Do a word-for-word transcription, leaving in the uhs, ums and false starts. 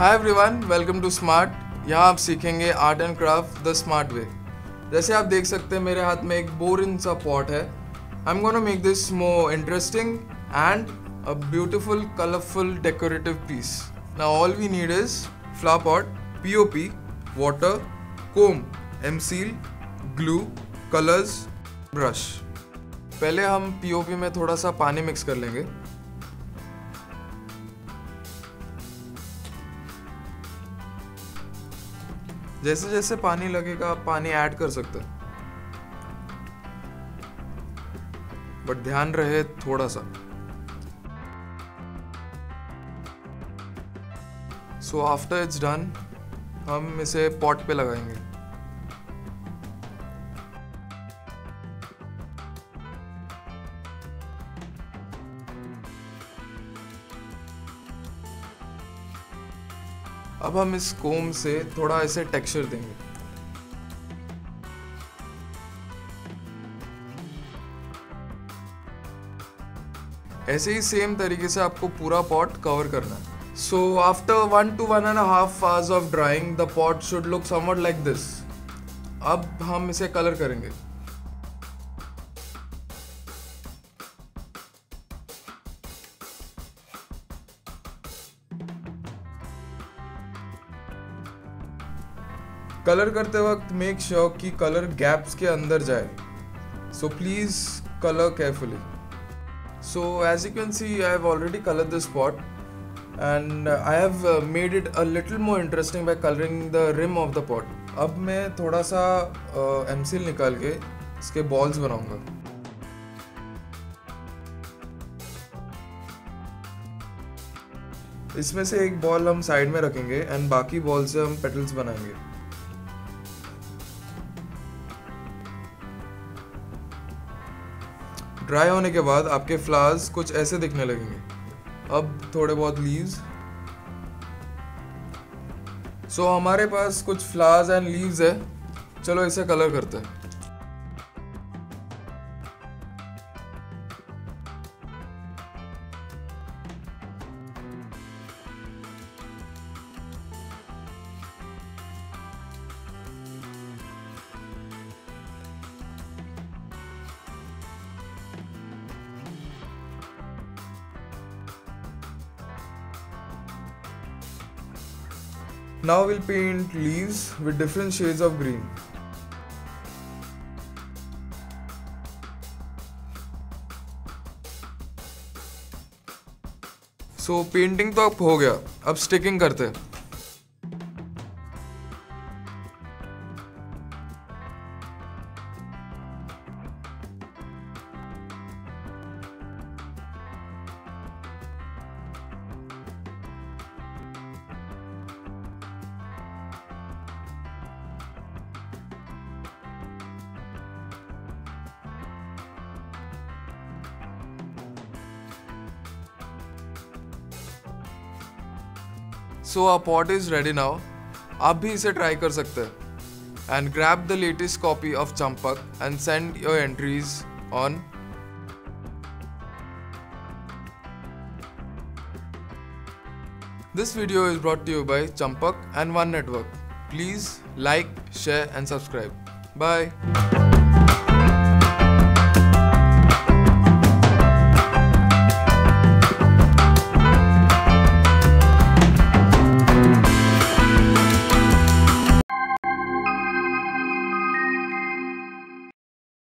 Hi everyone, welcome to smart. यहाँ आप सीखेंगे art and craft the smart way. जैसे आप देख सकते हैं मेरे हाथ में एक बोरिंग सा पॉट है। I am gonna make this more interesting and a beautiful colourful decorative piece. Now all we need is flower pot, POP, water, comb, M seal, glue, colours, brush. पहले हम पीओपी में थोड़ा सा पानी mix कर लेंगे। जैसे जैसे पानी लगेगा आप पानी ऐड कर सकते हैं, बट ध्यान रहे थोड़ा सा। सो आफ्टर इट्स डन हम इसे पॉट पे लगाएंगे। अब हम इस कोम से थोड़ा ऐसे टेक्सचर देंगे। ऐसे ही सेम तरीके से आपको पूरा पॉट कवर करना है। So after one to one and half hours of drying the pot should look something like this. अब हम इसे कलर करेंगे। कलर करते वक्त मेक श्योर कि कलर गैप्स के अंदर जाए, so please colour carefully. So as you can see I have already coloured this pot and I have made it a little more interesting by colouring the rim of the pot. अब मैं थोड़ा सा M-Seal uh, निकाल के इसके balls बनाऊंगा। इसमें से एक बॉल हम साइड में रखेंगे एंड बाकी बॉल से हम पेटल्स बनाएंगे। ड्राई होने के बाद आपके फ्लावर्स कुछ ऐसे दिखने लगेंगे। अब थोड़े बहुत लीव्स। सो so, हमारे पास कुछ फ्लावर्स एंड लीव्स है। चलो इसे कलर करते हैं। Now we'll paint leaves with different shades of green. So painting तो अब हो गया, अब स्टिकिंग करते हैं। सो our pot is ready now. आप भी इसे ट्राई कर सकते हैं। And grab the latest copy of Champak and send your entries on this video is brought to you by Champak and one network. Please like, share and subscribe. Bye.